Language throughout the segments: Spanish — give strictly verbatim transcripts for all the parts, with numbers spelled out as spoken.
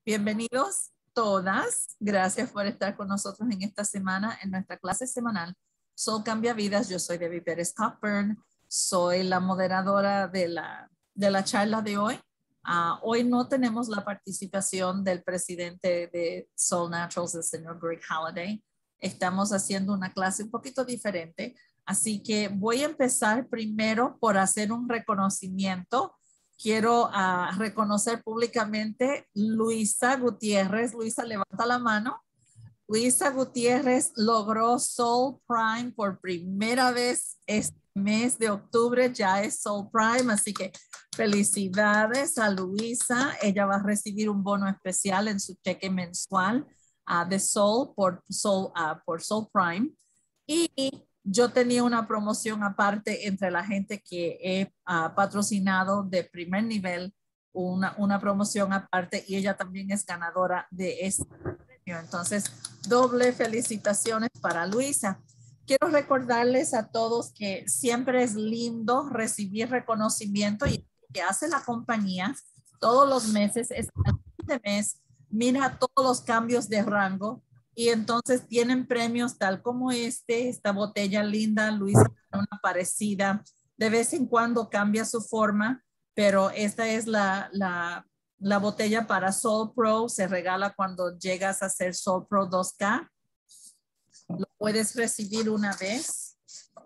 Bienvenidos todas. Gracias por estar con nosotros en esta semana en nuestra clase semanal Sol Cambia Vidas. Yo soy Debbie Pérez Cockburn. Soy la moderadora de la, de la charla de hoy. Uh, hoy no tenemos la participación del presidente de Soul Naturals, el señor Greg Halliday. Estamos haciendo una clase un poquito diferente. Así que voy a empezar primero por hacer un reconocimiento. Quiero uh, reconocer públicamente Luisa Gutiérrez. Luisa, levanta la mano. Luisa Gutiérrez logró Soul Prime por primera vez este mes de octubre. Ya es Soul Prime, así que felicidades a Luisa. Ella va a recibir un bono especial en su cheque mensual uh, de Soul por Soul, uh, por Soul Prime. Y yo tenía una promoción aparte entre la gente que he uh, patrocinado de primer nivel, una, una promoción aparte, y ella también es ganadora de este premio. Entonces, doble felicitaciones para Luisa. Quiero recordarles a todos que siempre es lindo recibir reconocimiento y que hace la compañía todos los meses, es el mes, mira todos los cambios de rango. Y entonces tienen premios tal como este, esta botella linda. Luisa tiene una parecida. De vez en cuando cambia su forma, pero esta es la, la, la botella para Soul Pro. Se regala cuando llegas a hacer Soul Pro dos K. Lo puedes recibir una vez.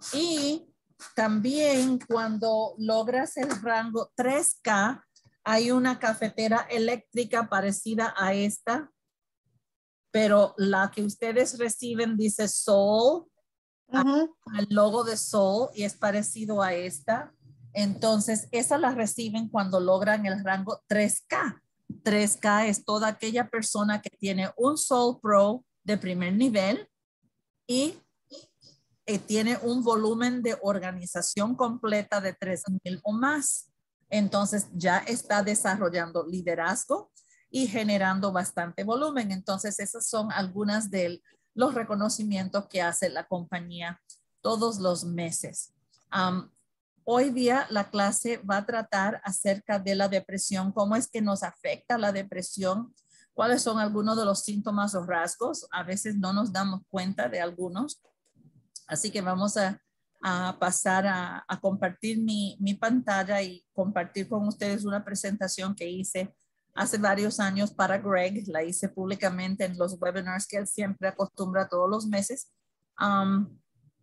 Y también cuando logras el rango tres K, hay una cafetera eléctrica parecida a esta, pero la que ustedes reciben dice Soul, uh-huh. El logo de Soul, y es parecido a esta. Entonces, esa la reciben cuando logran el rango tres K. tres K es toda aquella persona que tiene un Soul Pro de primer nivel y eh, tiene un volumen de organización completa de tres mil o más. Entonces, ya está desarrollando liderazgo y generando bastante volumen. Entonces, esas son algunas de los reconocimientos que hace la compañía todos los meses. Um, hoy día la clase va a tratar acerca de la depresión, cómo es que nos afecta la depresión, cuáles son algunos de los síntomas o rasgos. A veces no nos damos cuenta de algunos. Así que vamos a, a pasar a, a compartir mi, mi pantalla y compartir con ustedes una presentación que hice hace varios años para Greg. La hice públicamente en los webinars que él siempre acostumbra todos los meses. Um,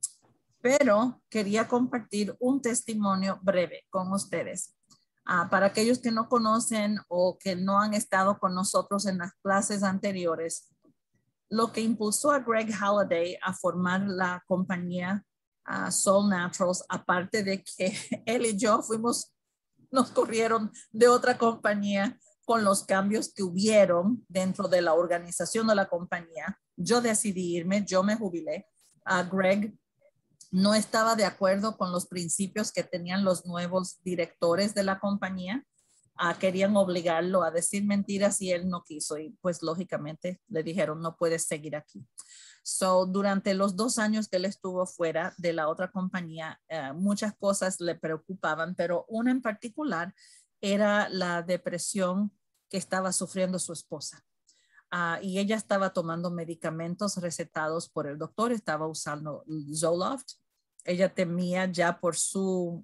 pero quería compartir un testimonio breve con ustedes. Uh, para aquellos que no conocen o que no han estado con nosotros en las clases anteriores, lo que impulsó a Greg Halliday a formar la compañía uh, Soul Naturals, aparte de que él y yo fuimos, nos corrieron de otra compañía con los cambios que hubieron dentro de la organización de la compañía. Yo decidí irme, yo me jubilé. Uh, Greg no estaba de acuerdo con los principios que tenían los nuevos directores de la compañía. Uh, querían obligarlo a decir mentiras y él no quiso, y pues lógicamente le dijeron no puedes seguir aquí. So, durante los dos años que él estuvo fuera de la otra compañía, uh, muchas cosas le preocupaban, pero una en particular era la depresión que estaba sufriendo su esposa. Uh, y ella estaba tomando medicamentos recetados por el doctor, estaba usando Zoloft. Ella temía ya por su,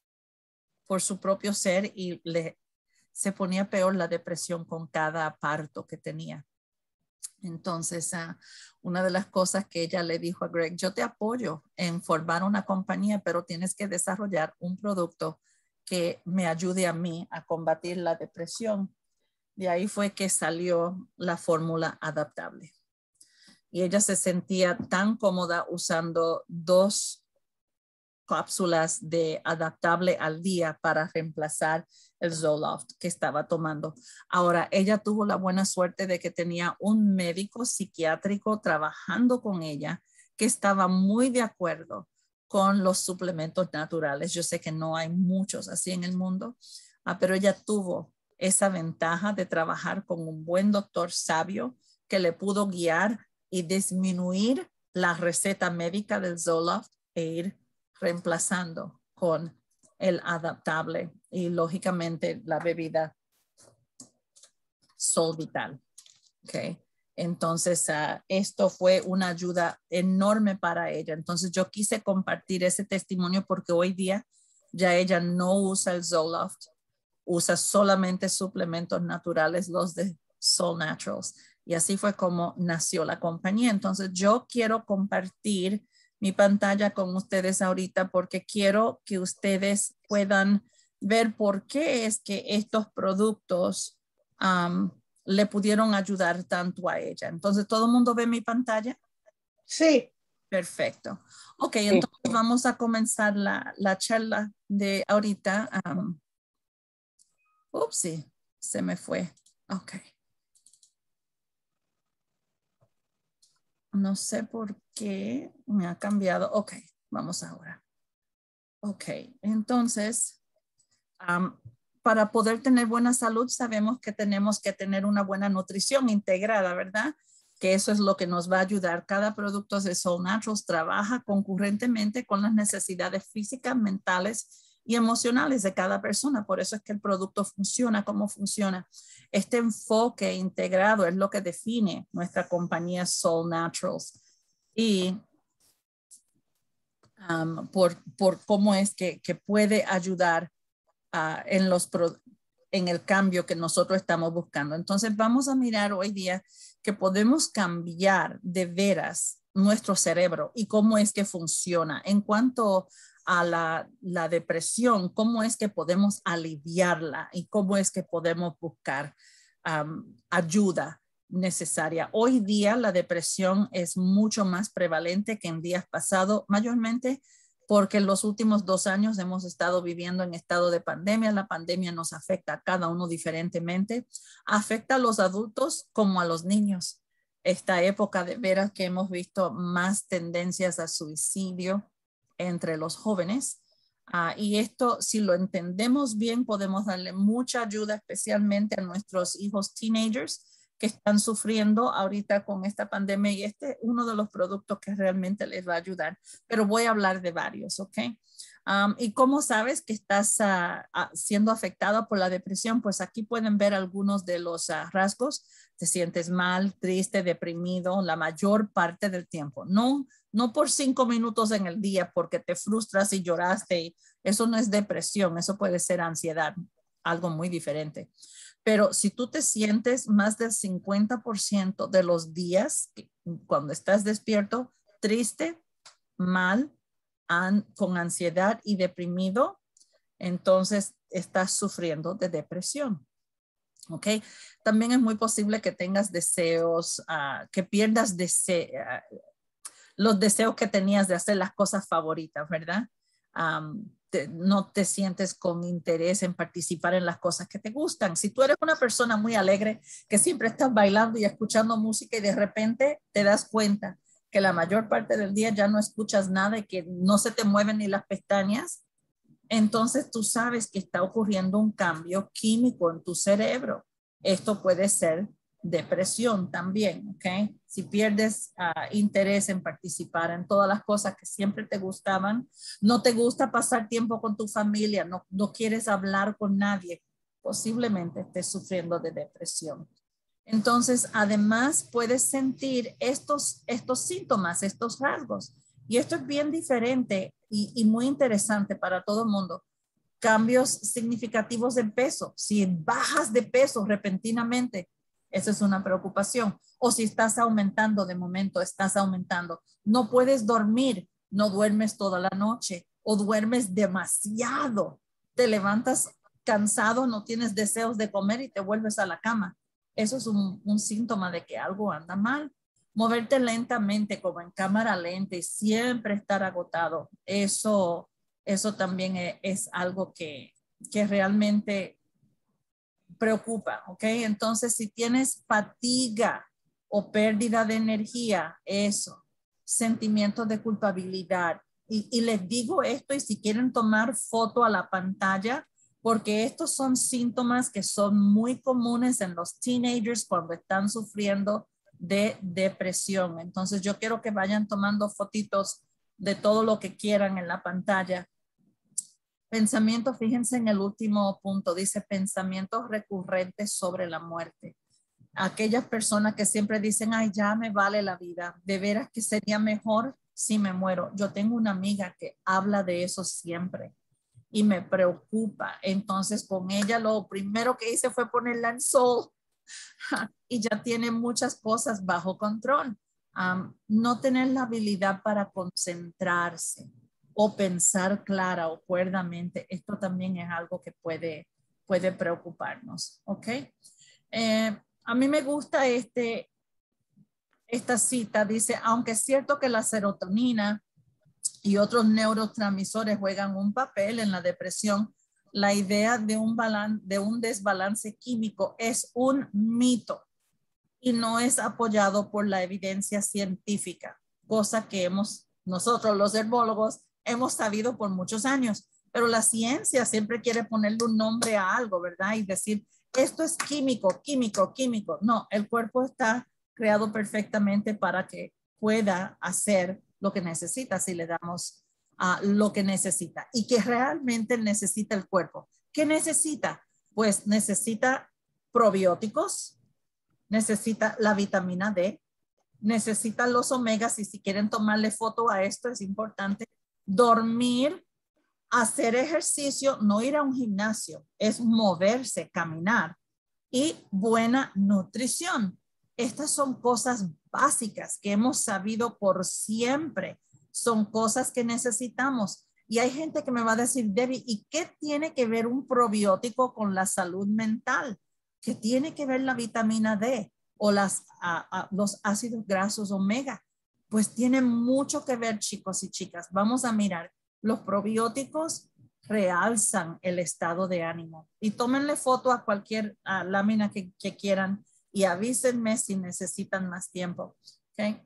por su propio ser y le se ponía peor la depresión con cada parto que tenía. Entonces, uh, una de las cosas que ella le dijo a Greg, yo te apoyo en formar una compañía, pero tienes que desarrollar un producto que me ayude a mí a combatir la depresión. De ahí fue que salió la fórmula adaptable. Y ella se sentía tan cómoda usando dos cápsulas de adaptable al día para reemplazar el Zoloft que estaba tomando. Ahora, ella tuvo la buena suerte de que tenía un médico psiquiátrico trabajando con ella que estaba muy de acuerdo con los suplementos naturales. Yo sé que no hay muchos así en el mundo, uh, pero ella tuvo esa ventaja de trabajar con un buen doctor sabio que le pudo guiar y disminuir la receta médica del Zoloft e ir reemplazando con el adaptable y lógicamente la bebida Solvital. Okay. Entonces, uh, esto fue una ayuda enorme para ella. Entonces, yo quise compartir ese testimonio porque hoy día ya ella no usa el Zoloft, usa solamente suplementos naturales, los de Soul Naturals. Y así fue como nació la compañía. Entonces, yo quiero compartir mi pantalla con ustedes ahorita porque quiero que ustedes puedan ver por qué es que estos productos um, le pudieron ayudar tanto a ella. Entonces, ¿todo el mundo ve mi pantalla? Sí. Perfecto. Ok, entonces vamos a comenzar la, la charla de ahorita. Um, upsi, se me fue. Ok. No sé por qué me ha cambiado. Ok, vamos ahora. Ok, entonces, um, para poder tener buena salud, sabemos que tenemos que tener una buena nutrición integrada, ¿verdad? Que eso es lo que nos va a ayudar. Cada producto de Soul Naturals trabaja concurrentemente con las necesidades físicas, mentales y emocionales de cada persona. Por eso es que el producto funciona como funciona. Este enfoque integrado es lo que define nuestra compañía Soul Naturals. Y um, por, por cómo es que, que puede ayudar uh, en, los en el cambio que nosotros estamos buscando. Entonces vamos a mirar hoy día que podemos cambiar de veras nuestro cerebro y cómo es que funciona. En cuanto a la, la depresión, cómo es que podemos aliviarla y cómo es que podemos buscar um, ayuda necesaria. Hoy día la depresión es mucho más prevalente que en días pasados, mayormente porque en los últimos dos años hemos estado viviendo en estado de pandemia. La pandemia nos afecta a cada uno diferentemente. Afecta a los adultos como a los niños. Esta época de veras que hemos visto más tendencias a suicidio entre los jóvenes. Uh, y esto, si lo entendemos bien, podemos darle mucha ayuda, especialmente a nuestros hijos teenagers que están sufriendo ahorita con esta pandemia, y este es uno de los productos que realmente les va a ayudar, pero voy a hablar de varios, ¿ok? Um, ¿Y cómo sabes que estás uh, uh, siendo afectado por la depresión? Pues aquí pueden ver algunos de los uh, rasgos. Te sientes mal, triste, deprimido la mayor parte del tiempo. No, no por cinco minutos en el día porque te frustras y lloraste. Y eso no es depresión, eso puede ser ansiedad, algo muy diferente. Pero si tú te sientes más del cincuenta por ciento de los días cuando estás despierto, triste, mal, an, con ansiedad y deprimido, entonces estás sufriendo de depresión. ¿Ok? También es muy posible que tengas deseos, uh, que pierdas dese uh, los deseos que tenías de hacer las cosas favoritas, ¿verdad? Um, te, no te sientes con interés en participar en las cosas que te gustan. Si tú eres una persona muy alegre, que siempre estás bailando y escuchando música y de repente te das cuenta que la mayor parte del día ya no escuchas nada y que no se te mueven ni las pestañas, entonces tú sabes que está ocurriendo un cambio químico en tu cerebro. Esto puede ser depresión también, ¿ok? Si pierdes uh, interés en participar en todas las cosas que siempre te gustaban, no te gusta pasar tiempo con tu familia, no, no quieres hablar con nadie, posiblemente estés sufriendo de depresión. Entonces, además, puedes sentir estos, estos síntomas, estos rasgos. Y esto es bien diferente y, y muy interesante para todo el mundo. Cambios significativos de peso. Si bajas de peso repentinamente, esa es una preocupación. O si estás aumentando de momento, estás aumentando. No puedes dormir, no duermes toda la noche o duermes demasiado. Te levantas cansado, no tienes deseos de comer y te vuelves a la cama. Eso es un, un síntoma de que algo anda mal. Moverte lentamente, como en cámara lenta y siempre estar agotado, eso, eso también es, es algo que, que realmente preocupa, ¿ok? Entonces, si tienes fatiga o pérdida de energía, eso, sentimientos de culpabilidad. Y, y les digo esto, y si quieren tomar foto a la pantalla, porque estos son síntomas que son muy comunes en los teenagers cuando están sufriendo de depresión. Entonces, yo quiero que vayan tomando fotitos de todo lo que quieran en la pantalla. Pensamiento, fíjense en el último punto, dice pensamientos recurrentes sobre la muerte. aquellas personas que siempre dicen, ay, ya me vale la vida, de veras que sería mejor si me muero. Yo tengo una amiga que habla de eso siempre y me preocupa. Entonces con ella lo primero que hice fue ponerla en sol y ya tiene muchas cosas bajo control. Um, no tener la habilidad para concentrarse o pensar clara o cuerdamente, esto también es algo que puede, puede preocuparnos, ¿ok? Eh, a mí me gusta este, esta cita, dice, aunque es cierto que la serotonina y otros neurotransmisores juegan un papel en la depresión, la idea de un, balan de un desbalance químico es un mito y no es apoyado por la evidencia científica, cosa que hemos, nosotros los herbólogos hemos sabido por muchos años, pero la ciencia siempre quiere ponerle un nombre a algo, ¿verdad? Y decir, esto es químico, químico, químico. No, el cuerpo está creado perfectamente para que pueda hacer lo que necesita si le damos uh, lo que necesita y que realmente necesita el cuerpo. ¿Qué necesita? Pues necesita probióticos, necesita la vitamina D, necesita los omegas y si quieren tomarle foto a esto es importante, dormir, hacer ejercicio, no ir a un gimnasio, es moverse, caminar y buena nutrición. Estas son cosas básicas que hemos sabido por siempre, son cosas que necesitamos. Y hay gente que me va a decir, Debbie, ¿y qué tiene que ver un probiótico con la salud mental? ¿Qué tiene que ver la vitamina D o las, a, a, los ácidos grasos omega? Pues tiene mucho que ver, chicos y chicas. Vamos a mirar. Los probióticos realzan el estado de ánimo. Y tómenle foto a cualquier a lámina que, que quieran y avísenme si necesitan más tiempo. ¿Okay?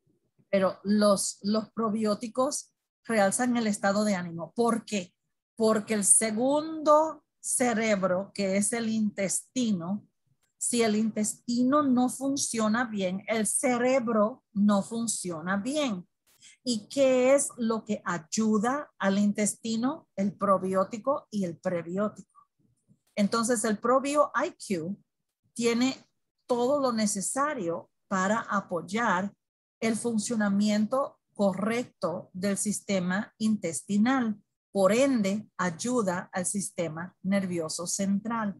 Pero los, los probióticos realzan el estado de ánimo. ¿Por qué? Porque el segundo cerebro, que es el intestino, si el intestino no funciona bien, el cerebro no funciona bien. ¿Y qué es lo que ayuda al intestino? El probiótico y el prebiótico. Entonces el Probio I Q tiene todo lo necesario para apoyar el funcionamiento correcto del sistema intestinal. Por ende, ayuda al sistema nervioso central.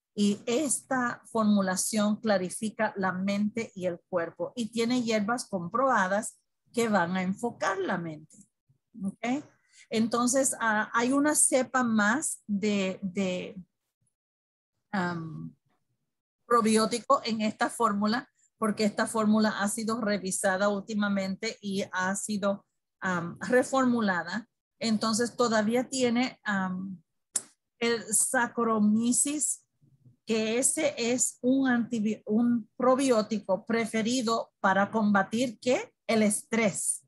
Y esta formulación clarifica la mente y el cuerpo y tiene hierbas comprobadas que van a enfocar la mente. ¿Okay? Entonces, uh, hay una cepa más de, de um, probiótico en esta fórmula, porque esta fórmula ha sido revisada últimamente y ha sido um, reformulada. Entonces, todavía tiene um, el Saccharomyces, que ese es un, antibi un probiótico preferido para combatir ¿qué? El estrés.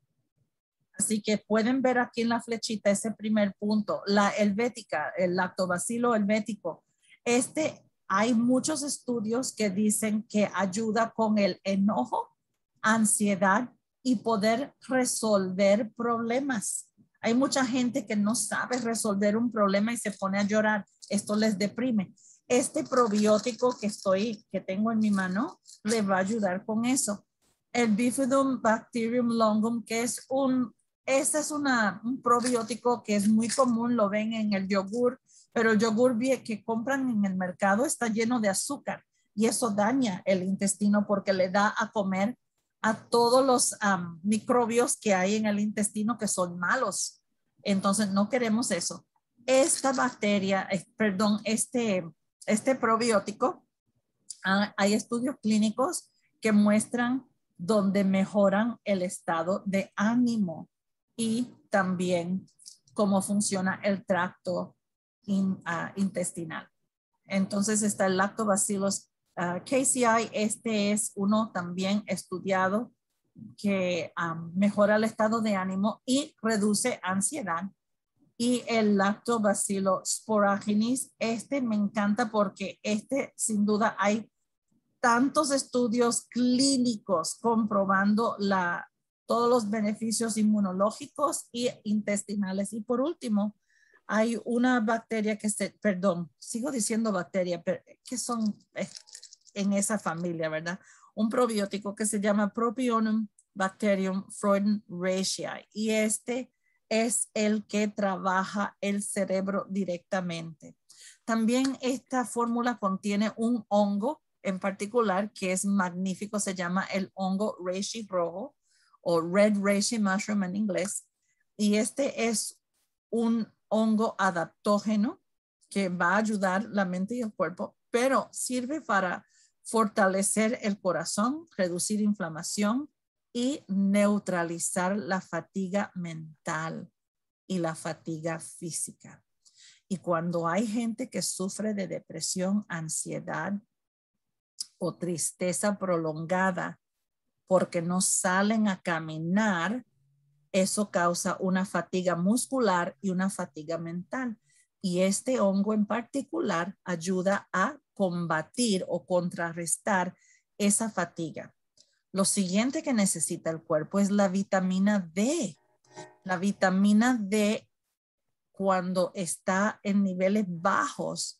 Así que pueden ver aquí en la flechita ese primer punto, la helvética, el lactobacilo helvético. Este, hay muchos estudios que dicen que ayuda con el enojo, ansiedad y poder resolver problemas. Hay mucha gente que no sabe resolver un problema y se pone a llorar. Esto les deprime. Este probiótico que estoy, que tengo en mi mano, le va a ayudar con eso. El Bifidobacterium longum, que es un, este es una, un probiótico que es muy común, lo ven en el yogur, pero el yogur que compran en el mercado está lleno de azúcar y eso daña el intestino porque le da a comer a todos los um, microbios que hay en el intestino que son malos. Entonces no queremos eso. Esta bacteria, eh, perdón, este, este probiótico, uh, hay estudios clínicos que muestran donde mejoran el estado de ánimo y también cómo funciona el tracto in, uh, intestinal. Entonces está el Lactobacillus uh, casei. Este es uno también estudiado que um, mejora el estado de ánimo y reduce ansiedad. Y el Lactobacillus sporogenes, este me encanta porque este sin duda hay tantos estudios clínicos comprobando la, todos los beneficios inmunológicos y intestinales. Y por último, hay una bacteria que se, perdón, sigo diciendo bacteria, pero que son, eh, en esa familia, ¿verdad? Un probiótico que se llama Propionum Bacterium freudenreichii, y este es el que trabaja el cerebro directamente. También esta fórmula contiene un hongo en particular que es magnífico, se llama el hongo reishi rojo o red reishi mushroom en inglés, y este es un hongo adaptógeno que va a ayudar la mente y el cuerpo, pero sirve para fortalecer el corazón, reducir inflamación y neutralizar la fatiga mental y la fatiga física. Y cuando hay gente que sufre de depresión, ansiedad o tristeza prolongada porque no salen a caminar, eso causa una fatiga muscular y una fatiga mental. Y este hongo en particular ayuda a combatir o contrarrestar esa fatiga. Lo siguiente que necesita el cuerpo es la vitamina D. La vitamina D, cuando está en niveles bajos,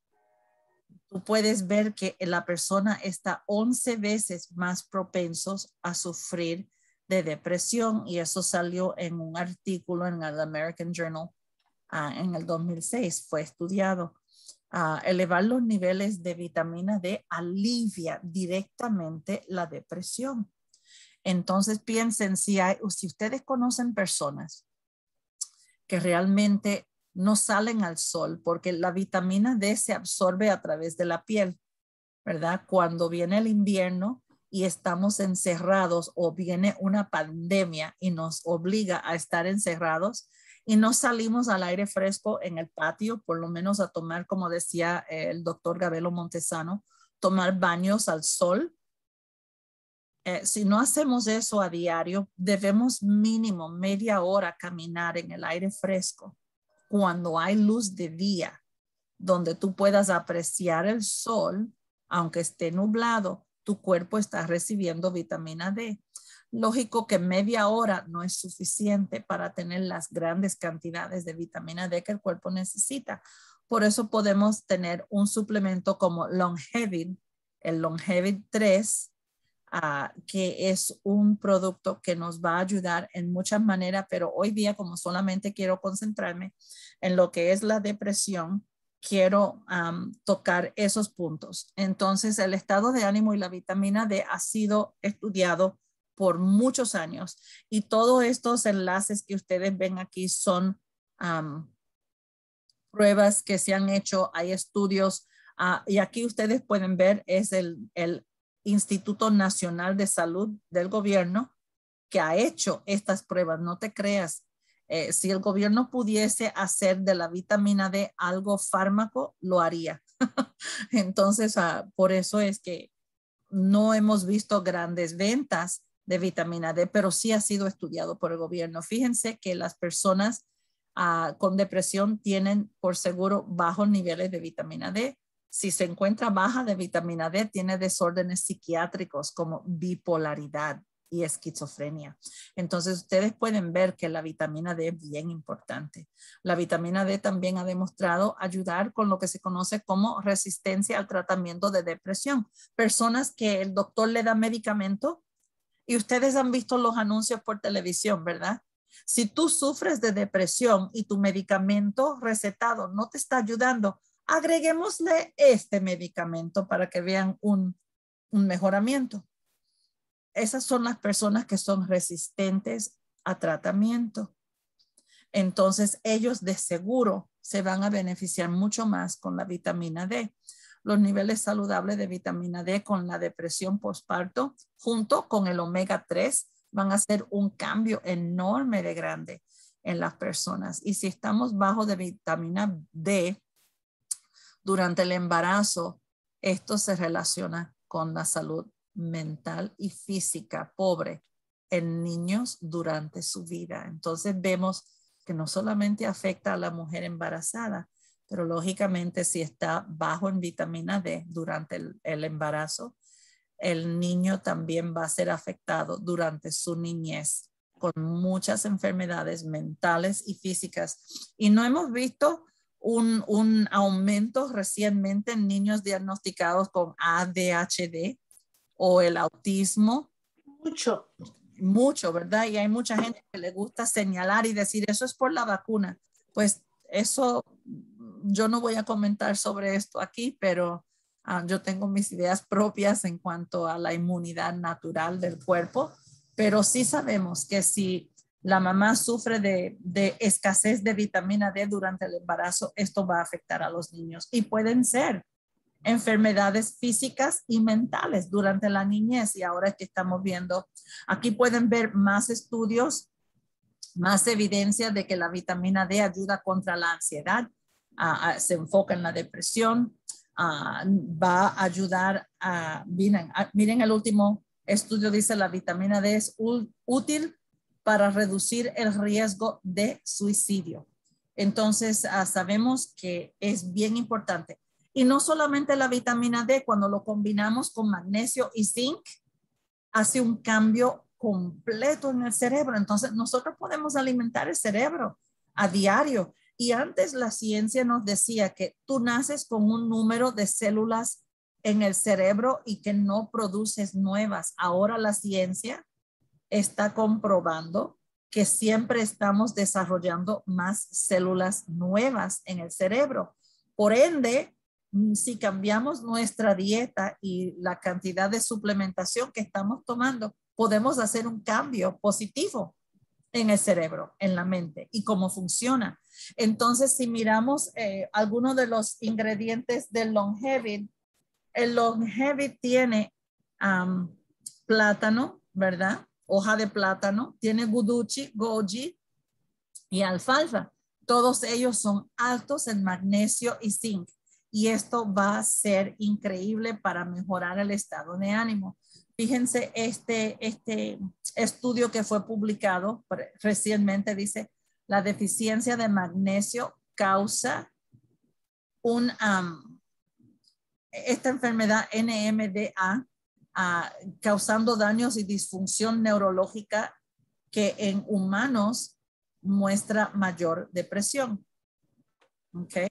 tú puedes ver que la persona está once veces más propensos a sufrir de depresión, y eso salió en un artículo en el American Journal uh, en el dos mil seis, fue estudiado. Uh, elevar los niveles de vitamina D alivia directamente la depresión. Entonces piensen, si, hay, si ustedes conocen personas que realmente no salen al sol, porque la vitamina D se absorbe a través de la piel, ¿verdad? Cuando viene el invierno y estamos encerrados, o viene una pandemia y nos obliga a estar encerrados y no salimos al aire fresco en el patio, por lo menos a tomar, como decía el doctor Gabelo Montesano, tomar baños al sol. Eh, si no hacemos eso a diario, debemos mínimo media hora caminar en el aire fresco cuando hay luz de día, donde tú puedas apreciar el sol, aunque esté nublado, tu cuerpo está recibiendo vitamina D. Lógico que media hora no es suficiente para tener las grandes cantidades de vitamina D que el cuerpo necesita. Por eso podemos tener un suplemento como Longevit, el Longevit tres, Uh, que es un producto que nos va a ayudar en muchas maneras, pero hoy día, como solamente quiero concentrarme en lo que es la depresión, quiero um, tocar esos puntos. Entonces, el estado de ánimo y la vitamina D ha sido estudiado por muchos años, y todos estos enlaces que ustedes ven aquí son um, pruebas que se han hecho, hay estudios, uh, y aquí ustedes pueden ver es el, el Instituto Nacional de Salud del gobierno que ha hecho estas pruebas. No te creas, eh, si el gobierno pudiese hacer de la vitamina D algo fármaco, lo haría. Entonces, uh, por eso es que no hemos visto grandes ventas de vitamina D, pero sí ha sido estudiado por el gobierno. Fíjense que las personas uh, con depresión tienen por seguro bajos niveles de vitamina D. Si se encuentra baja de vitamina D, tiene desórdenes psiquiátricos como bipolaridad y esquizofrenia. Entonces, ustedes pueden ver que la vitamina D es bien importante. La vitamina D también ha demostrado ayudar con lo que se conoce como resistencia al tratamiento de depresión. Personas que el doctor le da medicamento, y ustedes han visto los anuncios por televisión, ¿verdad? Si tú sufres de depresión y tu medicamento recetado no te está ayudando, agreguémosle este medicamento para que vean un, un mejoramiento. Esas son las personas que son resistentes a tratamiento. Entonces, ellos de seguro se van a beneficiar mucho más con la vitamina D. Los niveles saludables de vitamina D con la depresión postparto, junto con el omega tres, van a hacer un cambio enorme de grande en las personas. Y si estamos bajo de vitamina D, durante el embarazo, esto se relaciona con la salud mental y física pobre en niños durante su vida. Entonces vemos que no solamente afecta a la mujer embarazada, pero lógicamente si está bajo en vitamina D durante el, el embarazo, el niño también va a ser afectado durante su niñez con muchas enfermedades mentales y físicas. Y no hemos visto un, un aumento recientemente en niños diagnosticados con A D H D o el autismo. Mucho. Mucho, ¿verdad? Y hay mucha gente que le gusta señalar y decir, eso es por la vacuna. Pues eso, yo no voy a comentar sobre esto aquí, pero uh, yo tengo mis ideas propias en cuanto a la inmunidad natural del cuerpo, pero sí sabemos que si la mamá sufre de, de escasez de vitamina D durante el embarazo, esto va a afectar a los niños y pueden ser enfermedades físicas y mentales durante la niñez. Y ahora que estamos viendo, aquí pueden ver más estudios, más evidencia de que la vitamina D ayuda contra la ansiedad, uh, uh, se enfoca en la depresión, uh, va a ayudar a, miren, uh, miren el último estudio dice la vitamina D es útil para reducir el riesgo de suicidio. Entonces uh, sabemos que es bien importante. Y no solamente la vitamina D, cuando lo combinamos con magnesio y zinc, hace un cambio completo en el cerebro. Entonces, nosotros podemos alimentar el cerebro a diario. Y antes la ciencia nos decía que tú naces con un número de células en el cerebro y que no produces nuevas. Ahora la ciencia está comprobando que siempre estamos desarrollando más células nuevas en el cerebro. Por ende, si cambiamos nuestra dieta y la cantidad de suplementación que estamos tomando, podemos hacer un cambio positivo en el cerebro, en la mente y cómo funciona. Entonces, si miramos eh, algunos de los ingredientes del Longevit, el Longevit tiene um, plátano, ¿verdad? Hoja de plátano, tiene guduchi, goji y alfalfa. Todos ellos son altos en magnesio y zinc. Y esto va a ser increíble para mejorar el estado de ánimo. Fíjense, este, este estudio que fue publicado recientemente dice, la deficiencia de magnesio causa un, um, esta enfermedad N M D A, uh, causando daños y disfunción neurológica que en humanos muestra mayor depresión. ¿Ok?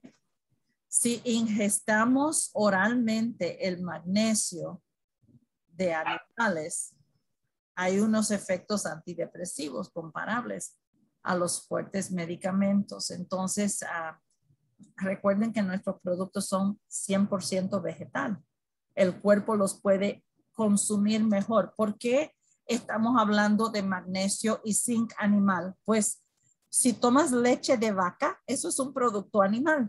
Si ingestamos oralmente el magnesio de animales, hay unos efectos antidepresivos comparables a los fuertes medicamentos. Entonces, uh, recuerden que nuestros productos son cien por ciento vegetal. El cuerpo los puede consumir mejor. ¿Por qué estamos hablando de magnesio y zinc animal? Pues si tomas leche de vaca, eso es un producto animal.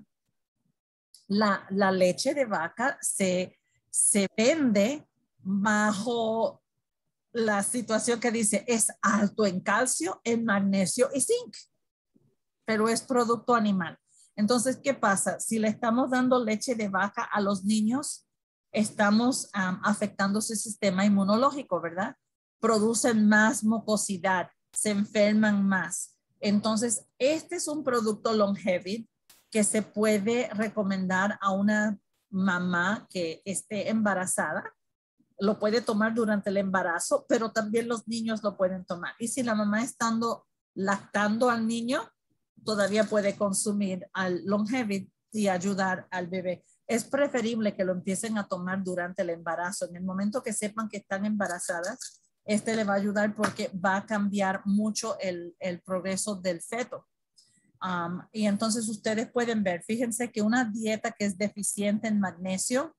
La, la leche de vaca se, se vende bajo la situación que dice es alto en calcio, en magnesio y zinc, pero es producto animal. Entonces, ¿qué pasa? Si le estamos dando leche de vaca a los niños, estamos um, afectando su sistema inmunológico, ¿verdad? Producen más mucosidad, se enferman más. Entonces, este es un producto Longevit que se puede recomendar a una mamá que esté embarazada. Lo puede tomar durante el embarazo, pero también los niños lo pueden tomar. Y si la mamá estando lactando al niño, todavía puede consumir al Longevit y ayudar al bebé. Es preferible que lo empiecen a tomar durante el embarazo. En el momento que sepan que están embarazadas, este le va a ayudar porque va a cambiar mucho el, el progreso del feto. Um, y entonces ustedes pueden ver, fíjense que una dieta que es deficiente en magnesio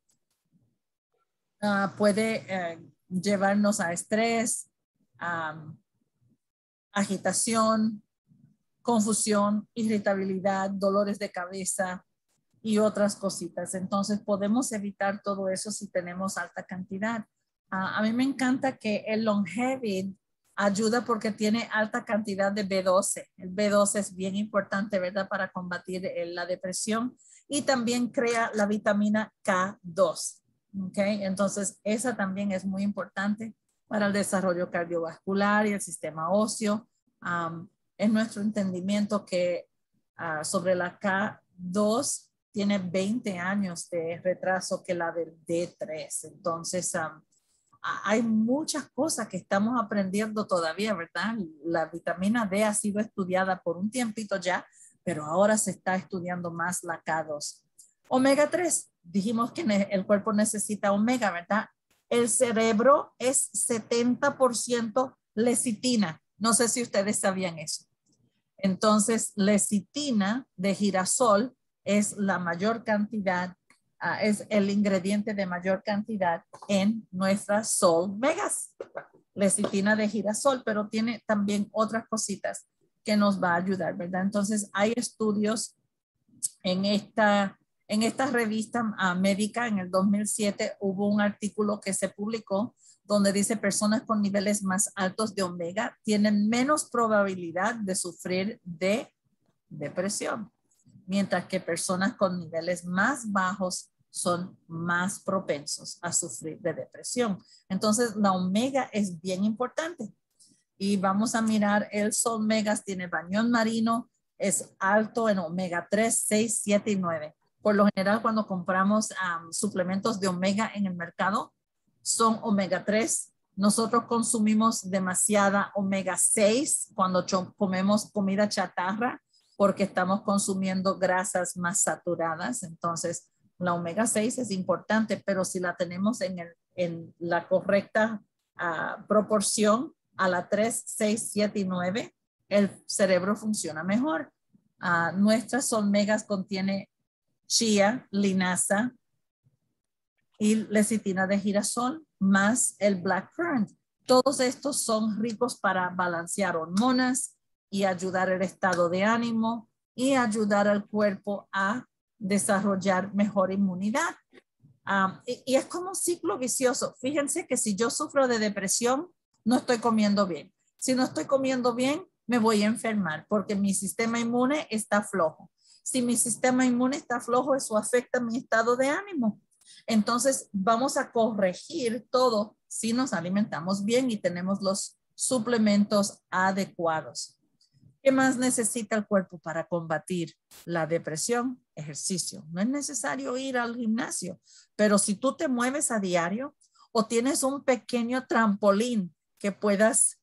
uh, puede uh, llevarnos a estrés, um, agitación, confusión, irritabilidad, dolores de cabeza y otras cositas. Entonces podemos evitar todo eso si tenemos alta cantidad. Uh, a mí me encanta que el Longevit ayuda porque tiene alta cantidad de B doce. El B doce es bien importante, ¿verdad? Para combatir la depresión y también crea la vitamina K dos. ¿Ok? Entonces esa también es muy importante para el desarrollo cardiovascular y el sistema óseo. Um, es nuestro entendimiento que uh, sobre la K dos tiene veinte años de retraso que la del D tres. Entonces, um, hay muchas cosas que estamos aprendiendo todavía, ¿verdad? La vitamina D ha sido estudiada por un tiempito ya, pero ahora se está estudiando más la K dos. Omega tres, dijimos que el cuerpo necesita omega, ¿verdad? El cerebro es setenta por ciento lecitina. No sé si ustedes sabían eso. Entonces, lecitina de girasol es la mayor cantidad, uh, es el ingrediente de mayor cantidad en nuestras Sol Megas. Lecitina de girasol, pero tiene también otras cositas que nos va a ayudar, ¿verdad? Entonces, hay estudios en esta, en esta revista uh, médica. En el dos mil siete hubo un artículo que se publicó donde dice personas con niveles más altos de omega tienen menos probabilidad de sufrir de depresión, mientras que personas con niveles más bajos son más propensos a sufrir de depresión. Entonces, la omega es bien importante. Y vamos a mirar el Sol Megas, tiene bañón marino, es alto en omega tres, seis, siete y nueve. Por lo general, cuando compramos um, suplementos de omega en el mercado, son omega tres. Nosotros consumimos demasiada omega seis cuando comemos comida chatarra porque estamos consumiendo grasas más saturadas. Entonces, la omega seis es importante, pero si la tenemos en, el, en la correcta uh, proporción a la tres, seis, siete y nueve, el cerebro funciona mejor. Uh, nuestras omegas contiene chía, linaza y lecitina de girasol más el blackcurrant. Todos estos son ricos para balancear hormonas y ayudar el estado de ánimo y ayudar al cuerpo a desarrollar mejor inmunidad. Um, y, y es como un ciclo vicioso. Fíjense que si yo sufro de depresión, no estoy comiendo bien. Si no estoy comiendo bien, me voy a enfermar porque mi sistema inmune está flojo. Si mi sistema inmune está flojo, eso afecta mi estado de ánimo. Entonces, vamos a corregir todo si nos alimentamos bien y tenemos los suplementos adecuados. ¿Qué más necesita el cuerpo para combatir la depresión? Ejercicio. No es necesario ir al gimnasio, pero si tú te mueves a diario o tienes un pequeño trampolín que puedas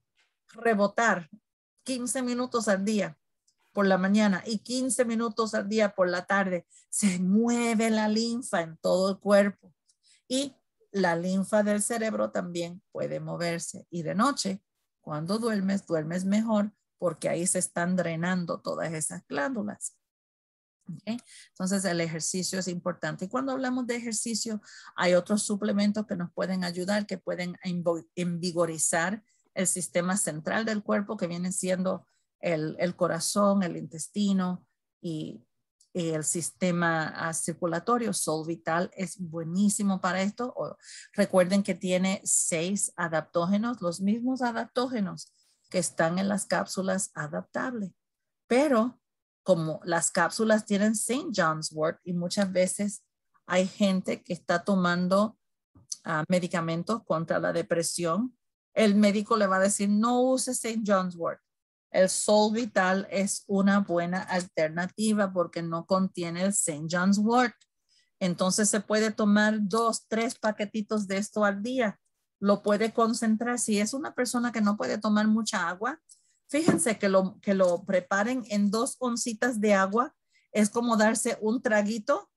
rebotar quince minutos al día por la mañana y quince minutos al día por la tarde, se mueve la linfa en todo el cuerpo y la linfa del cerebro también puede moverse. Y de noche, cuando duermes, duermes mejor porque ahí se están drenando todas esas glándulas. ¿Okay? Entonces el ejercicio es importante. Y cuando hablamos de ejercicio, hay otros suplementos que nos pueden ayudar, que pueden envigorizar el sistema central del cuerpo, que viene siendo el, el corazón, el intestino y, y el sistema uh, circulatorio. Sol Vital es buenísimo para esto. O, recuerden que tiene seis adaptógenos, los mismos adaptógenos que están en las cápsulas adaptables. Pero como las cápsulas tienen Saint John's wort y muchas veces hay gente que está tomando uh, medicamentos contra la depresión, el médico le va a decir no use Saint John's wort. El Sol Vital es una buena alternativa porque no contiene el Saint John's wort. Entonces se puede tomar dos, tres paquetitos de esto al día. Lo puede concentrar. Si es una persona que no puede tomar mucha agua, fíjense que lo, que lo preparen en dos oncitas de agua. Es como darse un traguito,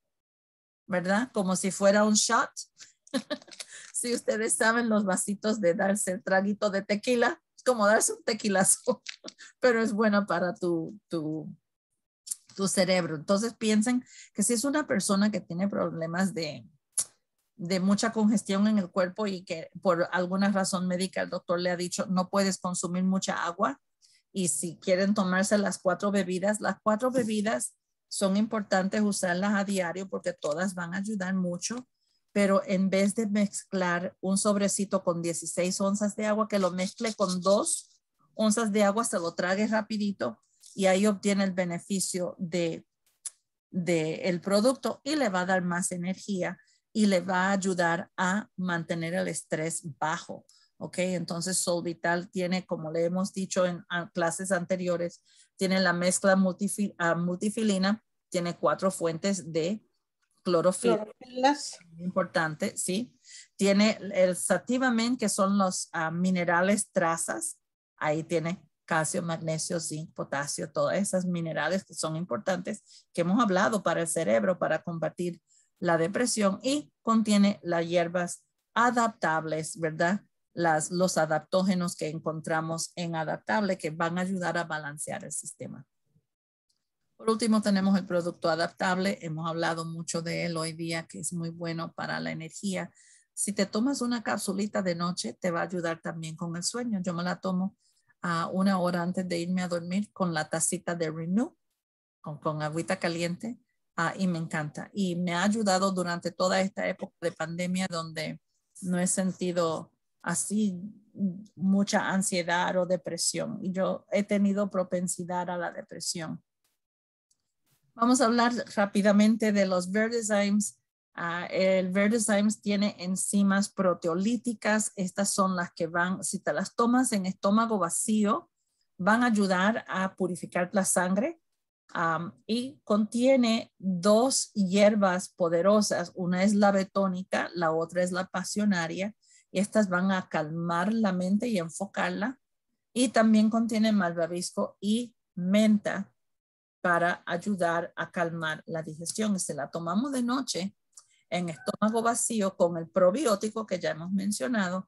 ¿verdad? Como si fuera un shot. Si ustedes saben los vasitos de darse el traguito de tequila, es como darse un tequilazo, pero es bueno para tu, tu, tu cerebro. Entonces piensen que si es una persona que tiene problemas de, de mucha congestión en el cuerpo y que por alguna razón médica el doctor le ha dicho no puedes consumir mucha agua, y si quieren tomarse las cuatro bebidas, las cuatro bebidas son importantes usarlas a diario porque todas van a ayudar mucho, pero en vez de mezclar un sobrecito con dieciséis onzas de agua, que lo mezcle con dos onzas de agua, se lo trague rapidito y ahí obtiene el beneficio de, de el producto y le va a dar más energía y le va a ayudar a mantener el estrés bajo. Ok, entonces Sol Vital tiene, como le hemos dicho en clases anteriores, tiene la mezcla multifil, uh, multifilina, tiene cuatro fuentes de clorofila. Clorofilas. Importante, sí. Tiene el Sativamen, que son los uh, minerales trazas. Ahí tiene calcio, magnesio, zinc, potasio, todas esas minerales que son importantes, que hemos hablado para el cerebro, para combatir la depresión, y contiene las hierbas adaptables, ¿verdad? Las, los adaptógenos que encontramos en adaptable que van a ayudar a balancear el sistema. Por último, tenemos el producto adaptable. Hemos hablado mucho de él hoy día, que es muy bueno para la energía. Si te tomas una capsulita de noche, te va a ayudar también con el sueño. Yo me la tomo a uh, una hora antes de irme a dormir con la tacita de Renew, con, con agüita caliente, uh, y me encanta. Y me ha ayudado durante toda esta época de pandemia donde no he sentido así mucha ansiedad o depresión. Y yo he tenido propensidad a la depresión. Vamos a hablar rápidamente de los Verdezymes. Uh, el Verdezymes tiene enzimas proteolíticas. Estas son las que van, si te las tomas en estómago vacío, van a ayudar a purificar la sangre. Um, y contiene dos hierbas poderosas. Una es la betónica, la otra es la pasionaria. Y estas van a calmar la mente y enfocarla. Y también contiene malvavisco y menta para ayudar a calmar la digestión. Si la tomamos de noche en estómago vacío con el probiótico que ya hemos mencionado,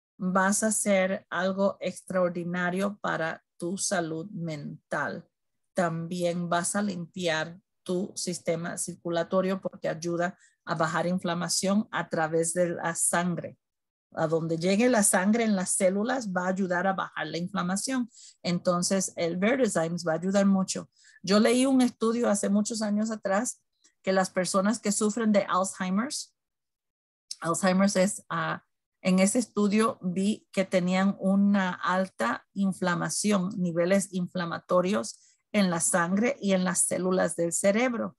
vas a hacer algo extraordinario para tu salud mental. También vas a limpiar tu sistema circulatorio porque ayuda a bajar inflamación a través de la sangre. A donde llegue la sangre en las células va a ayudar a bajar la inflamación. Entonces el Verdezymes va a ayudar mucho. Yo leí un estudio hace muchos años atrás que las personas que sufren de Alzheimer's, Alzheimer's es, uh, en ese estudio vi que tenían una alta inflamación, niveles inflamatorios en la sangre y en las células del cerebro.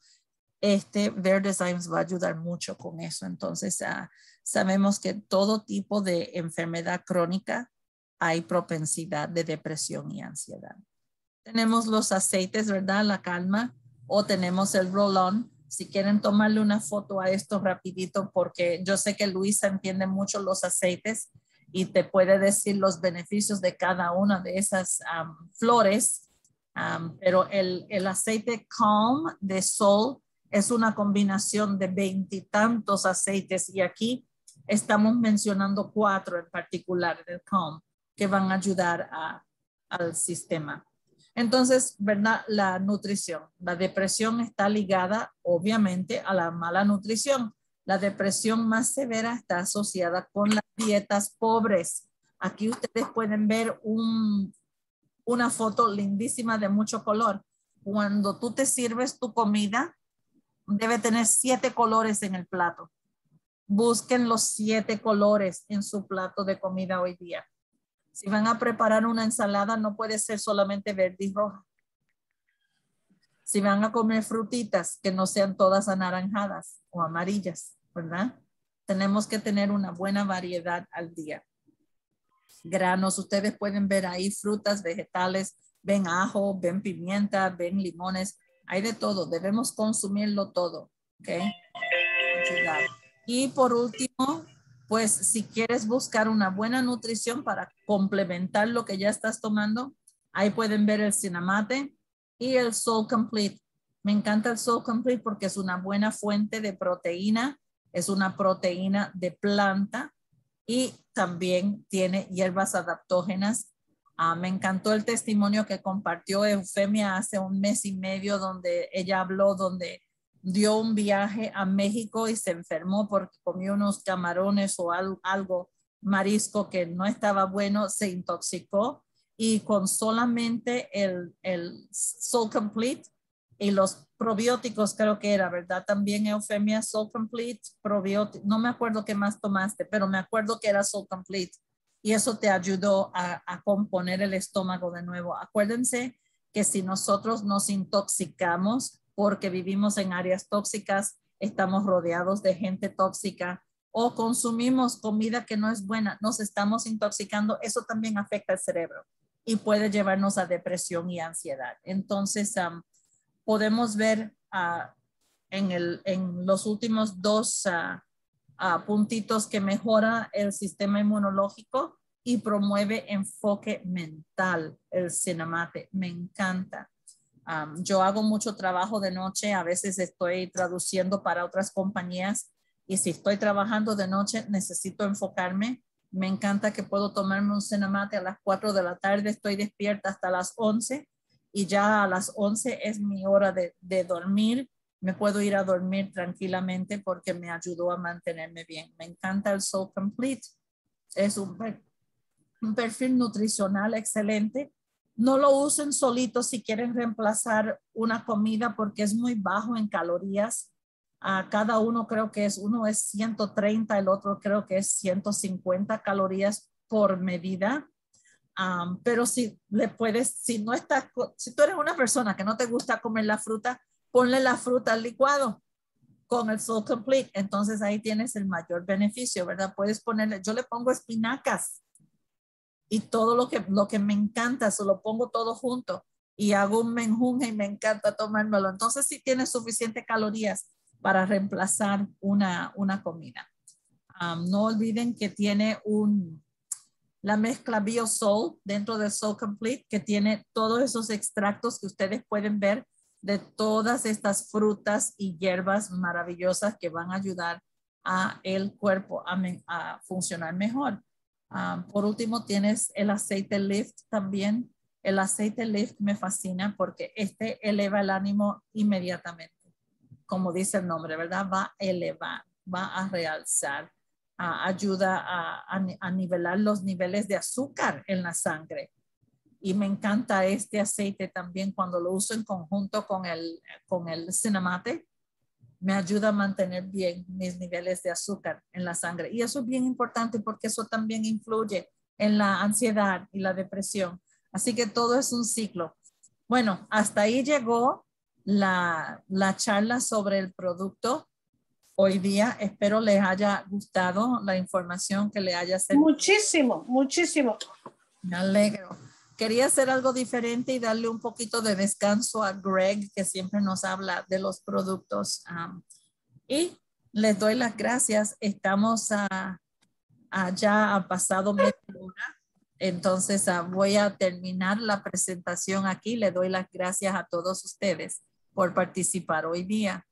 Este Verdezymes va a ayudar mucho con eso. Entonces uh, sabemos que todo tipo de enfermedad crónica hay propensidad de depresión y ansiedad. Tenemos los aceites, ¿verdad? La calma, o tenemos el roll-on. Si quieren tomarle una foto a esto rapidito, porque yo sé que Luisa entiende mucho los aceites y te puede decir los beneficios de cada una de esas um, flores. Um, pero el, el aceite Calm de Sol es una combinación de veintitantos aceites y aquí estamos mencionando cuatro en particular del Calm que van a ayudar a, al sistema. Entonces, ¿verdad? La nutrición. La depresión está ligada obviamente a la mala nutrición. La depresión más severa está asociada con las dietas pobres. Aquí ustedes pueden ver un, una foto lindísima de mucho color. Cuando tú te sirves tu comida, debe tener siete colores en el plato. Busquen los siete colores en su plato de comida hoy día. Si van a preparar una ensalada, no puede ser solamente verde y roja. Si van a comer frutitas, que no sean todas anaranjadas o amarillas, ¿verdad? Tenemos que tener una buena variedad al día. Granos, ustedes pueden ver ahí frutas, vegetales, ven ajo, ven pimienta, ven limones, hay de todo. Debemos consumirlo todo, ¿ok? Y por último, pues si quieres buscar una buena nutrición para complementar lo que ya estás tomando, ahí pueden ver el Cinnamate y el Soul Complete. Me encanta el Soul Complete porque es una buena fuente de proteína, es una proteína de planta y también tiene hierbas adaptógenas. Uh, me encantó el testimonio que compartió Eufemia hace un mes y medio donde ella habló, donde dio un viaje a México y se enfermó porque comió unos camarones o algo, algo marisco que no estaba bueno, se intoxicó y con solamente el, el Soul Complete y los probióticos, creo que era, ¿verdad? También Eufemia, Soul Complete, probiótico, no me acuerdo qué más tomaste, pero me acuerdo que era Soul Complete y eso te ayudó a, a componer el estómago de nuevo. Acuérdense que si nosotros nos intoxicamos porque vivimos en áreas tóxicas, estamos rodeados de gente tóxica o consumimos comida que no es buena, nos estamos intoxicando, eso también afecta al cerebro y puede llevarnos a depresión y ansiedad. Entonces, um, podemos ver uh, en, el, en los últimos dos uh, uh, puntitos que mejora el sistema inmunológico y promueve enfoque mental. El Cinemate me encanta. Um, yo hago mucho trabajo de noche, a veces estoy traduciendo para otras compañías y si estoy trabajando de noche necesito enfocarme. Me encanta que puedo tomarme un Cinemate a las cuatro de la tarde, estoy despierta hasta las once y ya a las once es mi hora de, de dormir. Me puedo ir a dormir tranquilamente porque me ayudó a mantenerme bien. Me encanta el Soul Complete. Es un, un perfil nutricional excelente. No lo usen solito si quieren reemplazar una comida porque es muy bajo en calorías. Uh, cada uno creo que es, uno es ciento treinta, el otro creo que es ciento cincuenta calorías por medida. Um, pero si le puedes, si no estás, si tú eres una persona que no te gusta comer la fruta, ponle la fruta al licuado con el Soul Complete. Entonces ahí tienes el mayor beneficio, ¿verdad? Puedes ponerle, yo le pongo espinacas y todo lo que, lo que me encanta, se lo pongo todo junto y hago un menjunje y me encanta tomármelo. Entonces sí tiene suficientes calorías para reemplazar una, una comida. Um, no olviden que tiene un, la mezcla BioSoul dentro del Soul Complete, que tiene todos esos extractos que ustedes pueden ver de todas estas frutas y hierbas maravillosas que van a ayudar a el cuerpo a, me, a funcionar mejor. Um, por último, tienes el aceite Lift también. El aceite Lift me fascina porque este eleva el ánimo inmediatamente. Como dice el nombre, ¿verdad? Va a elevar, va a realzar, uh, ayuda a, a, a nivelar los niveles de azúcar en la sangre. Y me encanta este aceite también cuando lo uso en conjunto con el, con el Cinemate. Me ayuda a mantener bien mis niveles de azúcar en la sangre. Y eso es bien importante porque eso también influye en la ansiedad y la depresión. Así que todo es un ciclo. Bueno, hasta ahí llegó la, la charla sobre el producto hoy día. Espero les haya gustado la información, que le haya servido. Muchísimo, muchísimo. Me alegro. Quería hacer algo diferente y darle un poquito de descanso a Greg, que siempre nos habla de los productos. Um, y les doy las gracias. Estamos a, a ya ha pasado media hora. Entonces uh, voy a terminar la presentación aquí. Le doy las gracias a todos ustedes por participar hoy día.